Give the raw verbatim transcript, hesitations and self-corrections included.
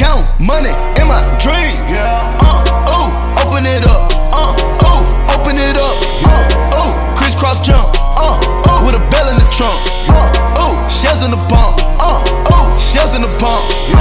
Young money in my dream. Yeah. Uh, ooh, open it up. Uh, ooh, open it up. Uh, ooh, crisscross jump. Uh, ooh, with a bell in the trunk. Uh, ooh, shells in the pump. Uh, ooh, shells in the pump.